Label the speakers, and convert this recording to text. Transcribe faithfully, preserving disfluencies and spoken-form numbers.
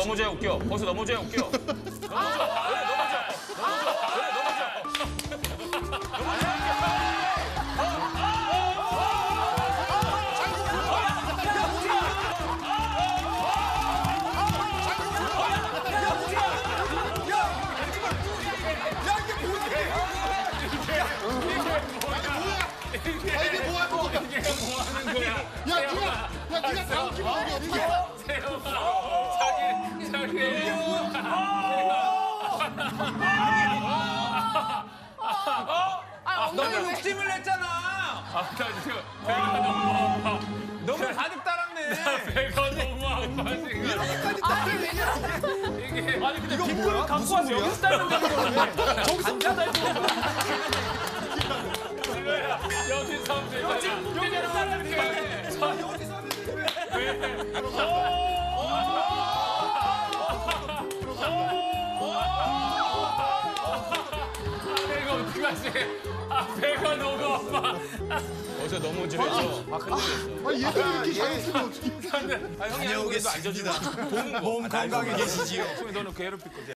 Speaker 1: 넘어져야 웃겨. 거기서 넘어져야 웃겨. 넘어져. 그래, 넘어져. 넘어져. 그래, 넘어져.
Speaker 2: 아, 이게 뭐 하는 거야?
Speaker 1: 이게 뭐 하는 거야?
Speaker 2: 야, 네가, 야, 네가 다음 기분 여기 어떻게 해?
Speaker 1: 자기, 자기.
Speaker 3: 아, 엉덩이 욕심을 냈잖아.
Speaker 1: 아, 나 지금 배가 너무 아파.
Speaker 3: 너무 가득 따랐네.
Speaker 1: 배가 너무 아파, 지금.
Speaker 2: 이렇게까지
Speaker 3: 아니, 왜 저래?
Speaker 1: 이게.
Speaker 4: 아니 근데 뒷그릇 갖고 와서 여기서 삶는 거는 저기서 앉아서
Speaker 1: 여기서 하면 되잖아.
Speaker 4: 여기서 삶는 게
Speaker 1: 여기서 하면 돼. 배가 어떡하지? 아, 배가 너무 아파. 어제 넘어지면서 아, 흔들렸어.
Speaker 2: 아, 얘들이 이렇게 잘했으면 어떻게 해?
Speaker 1: 아, 형이 아니고 그래도 앉아주면 보는 거.
Speaker 4: 몸 건강히 계시지요.
Speaker 1: 너는 괴롭힐 거지.